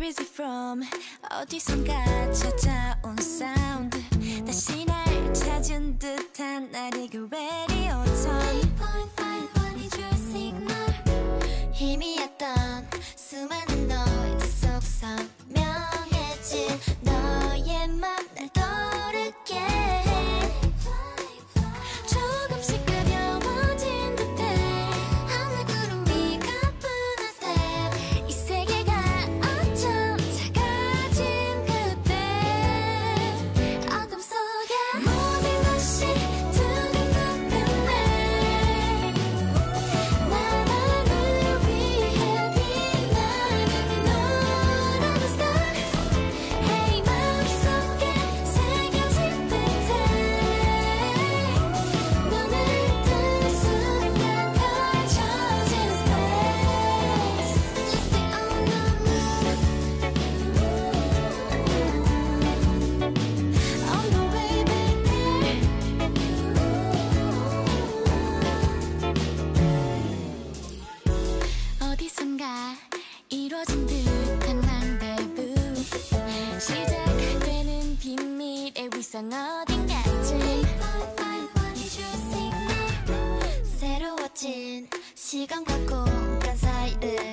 is it from? 어디선가 찾아온 사운드 다시 날 찾은 듯한 날이 그 radio tone 8.5 is your signal 희미했던 수많은 noise 속 선명해진 너의 맘 날 떠오르게 해 조금씩 가벼워진 듯해 하늘 구름 위 가뿐한 step 이 세계가 어쩜 작아진 그때 어둠 속에 모든 것이 두근두근해 나만을 위해 빛나는 노란 star Hey 마음속에 새겨질 듯해 눈을 뜬 순간 펼쳐진 space Let's stay on the move On the way back there 어디선가 이뤄진 듯한 랑데부 시작되는 비밀의 위상 어딘가쯤 새로워진 시간과 공간 사이를